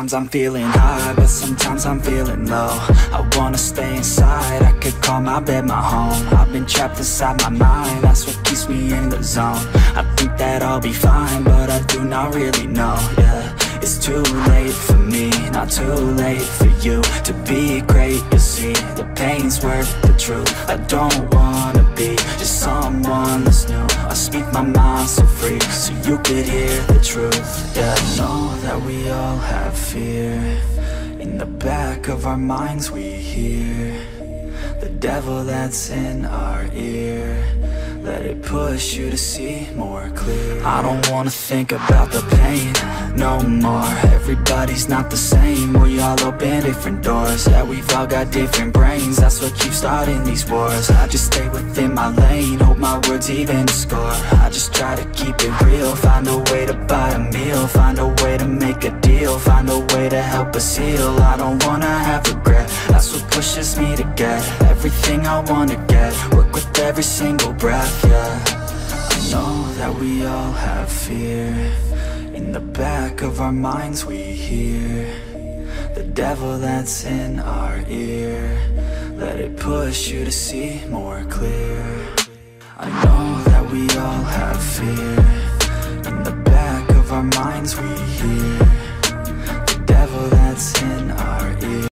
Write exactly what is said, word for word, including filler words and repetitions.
Sometimes I'm feeling high, but sometimes I'm feeling low. I wanna stay inside, I could call my bed my home. I've been trapped inside my mind, that's what keeps me in the zone. I think that I'll be fine, but I do not really know, yeah. It's too late for me, not too late for you. To be great, you'll see, the pain's worth the truth. I don't wanna be just someone that's new. I speak my mind so free, so you could hear the truth. Yeah, I know that we all have fear. In the back of our minds we hear the devil that's in our ear. Let it push you to see more clear. I don't wanna think about the pain no more. Everybody's not the same, we all open different doors. Yeah, we've all got different brains, that's what keeps starting these wars. I just stay within my lane, hope my words even score. I just try to keep it real, find a way to buy a meal, find a way to make a deal, find a way to help us heal. I don't wanna have regret, that's what pushes me to get everything I wanna get. Work with every single breath, yeah. I know that we all have fear. In the back of our minds we hear the devil that's in our ear. Let it push you to see more clear. I know that we all have fear. In the back of our minds we hear the devil that's in